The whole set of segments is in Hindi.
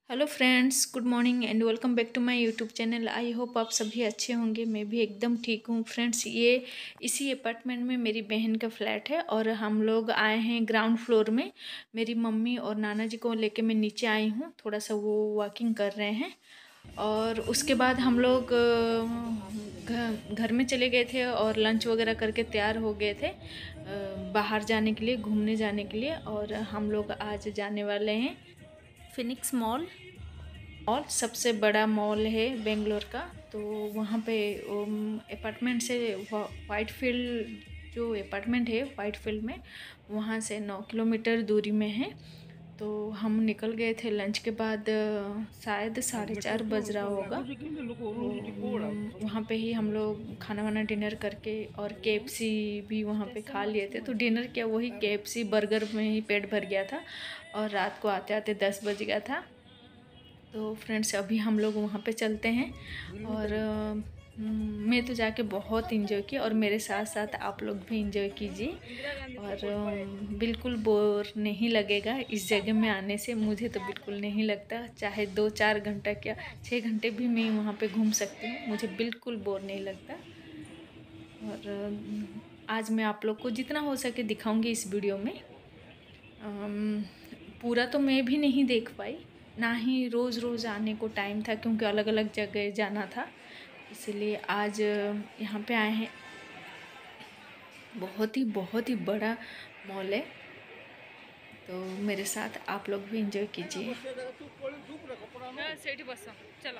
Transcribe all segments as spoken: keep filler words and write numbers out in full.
Hello friends, good morning and welcome back to my YouTube channel. I hope आप सभी अच्छे होंगे। मैं भी एकदम ठीक हूँ फ्रेंड्स। ये इसी अपार्टमेंट में मेरी बहन का फ्लैट है और हम लोग आए हैं ग्राउंड फ्लोर में। मेरी मम्मी और नाना जी को लेके मैं नीचे आई हूँ, थोड़ा सा वो वॉकिंग कर रहे हैं। और उसके बाद हम लोग अ, घर में चले गए थे और लंच वगैरह करके तैयार हो गए थे अ, बाहर जाने के लिए, घूमने जाने के लिए। और हम लोग आज जाने वाले हैं फिनिक्स मॉल। मॉल सबसे बड़ा मॉल है बेंगलोर का। तो वहाँ पे अपार्टमेंट से वाइट फील्ड, जो अपार्टमेंट है वाइट फील्ड में, वहाँ से नौ किलोमीटर दूरी में है। तो हम निकल गए थे लंच के बाद, अ, शायद साढ़े चार बज रहा होगा। तो अम, वहाँ पे ही हम लोग खाना वाना डिनर करके और केएफसी भी वहाँ पे खा लिए थे। तो डिनर क्या, वही केएफसी बर्गर में ही पेट भर गया था और रात को आते आते दस बज गया था। तो फ्रेंड्स अभी हम लोग वहाँ पे चलते हैं। और अ, मैं तो जाके बहुत इंजॉय किया और मेरे साथ साथ आप लोग भी इंजॉय कीजिए। और अ, बिल्कुल बोर नहीं लगेगा इस जगह में आने से। मुझे तो बिल्कुल नहीं लगता, चाहे दो चार घंटा क्या छः घंटे भी मैं वहाँ पे घूम सकती हूँ, मुझे बिल्कुल बोर नहीं लगता। और अ, आज मैं आप लोग को जितना हो सके दिखाऊंगी इस वीडियो में। अम, पूरा तो मैं भी नहीं देख पाई, ना ही रोज़ रोज़ आने को टाइम था क्योंकि अलग अलग जगह जाना था। इसलिए आज अ, यहाँ पे आए हैं। बहुत ही बहुत ही बड़ा मॉल है। तो मेरे साथ आप लोग भी एंजॉय कीजिए। हाँ, सेठी बस चलो।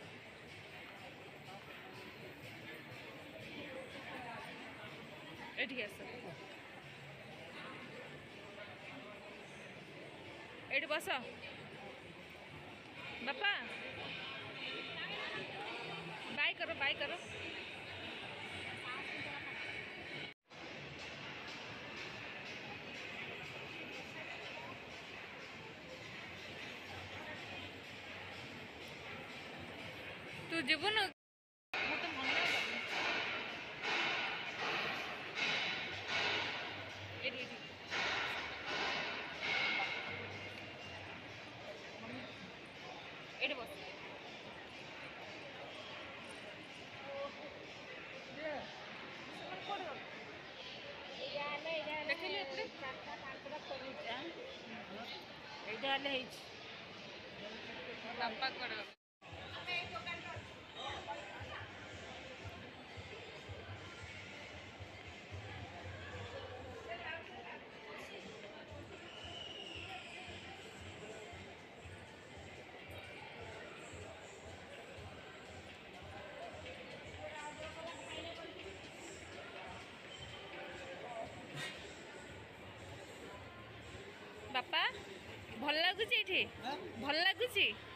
एठी आस, एठी बस बापा, बाय करो बाय करो। तू जीवु न मत मन एठी एठी एठी बस। ଦେଖିଲି ଏପଟେ ଚାରିଟା ପାଞ୍ଚଟା ଖୋଲୁଛି। ଏଇଟା ହେଲେ ହେଇଛି ବାପା କୁଆଡ଼େ ଗଲେ? बापा भल लगुच, ये भल लगुच।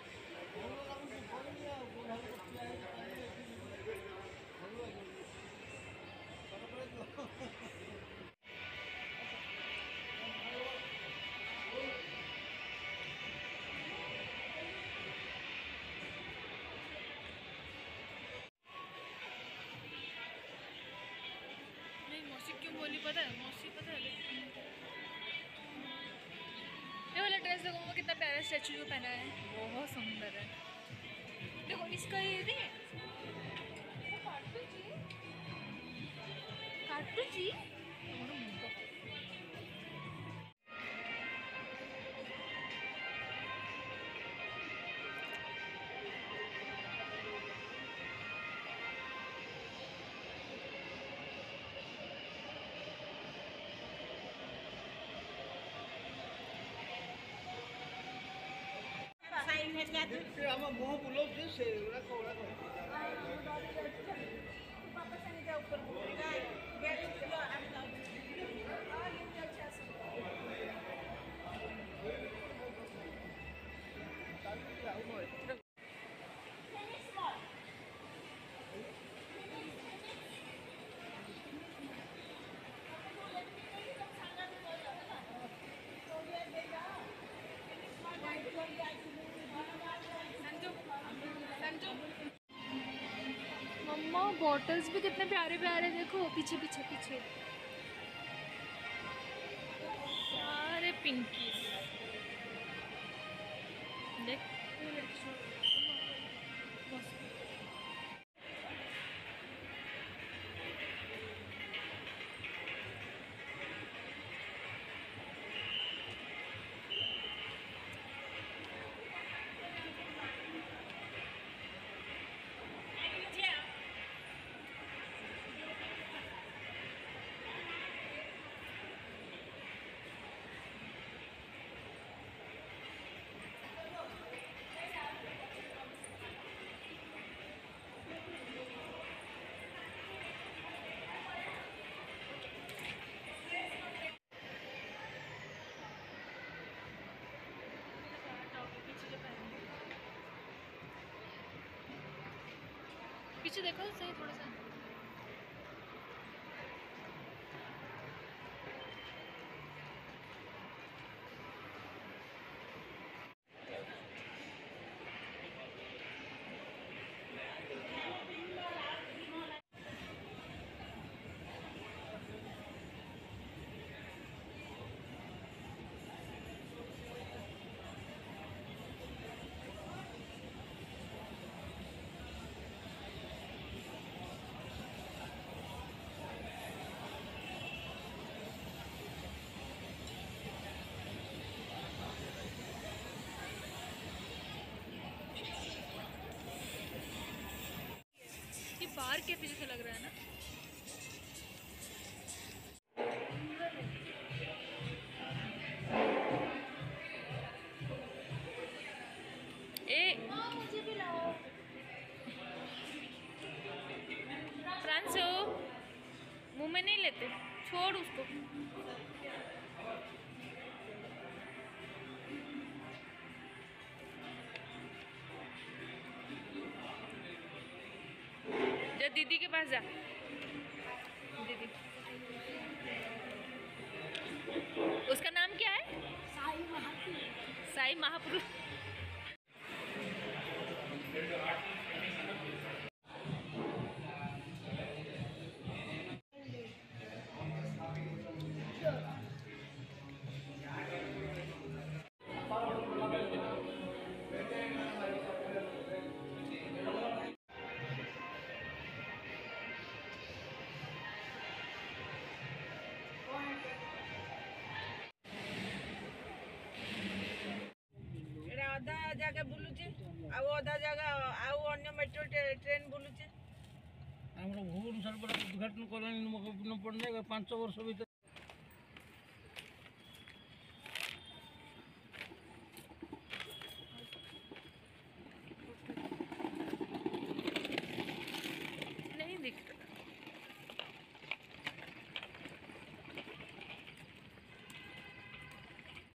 नहीं मौसी क्यों बोली पता है? मौसी पता है ये वाला ड्रेस देखो, वो कितना प्यारा स्टैचू जो पहना है, बहुत सुंदर है। देखो इसका ये नहीं काटुची। ଆମ ମୁହଁ ବୁଲଉଛି ସେ ଗୁଡ଼ାକ मम्मा बॉटल्स भी कितने प्यारे प्यारे, देखो पीछे पीछे पीछे सारे पिंकी। देख पीछे देखो सही थोड़ा सा। ये बाहर के पीछे से लग रहा है ना। ए मुझे भी लाओ फ्रांसो, मुंह में नहीं लेते, छोड़ उसको। जा दीदी के पास जा। दीदी, उसका नाम क्या है? साई महापुरुष। साई महापुरुष। अधा जगह बुलुचे आउ अधा जगह आउ अन्य मेट्रो ट्रेन बुलुचे। भुवनेश्वर उद्घाटन कलानी पड़ना पांच वर्ष भर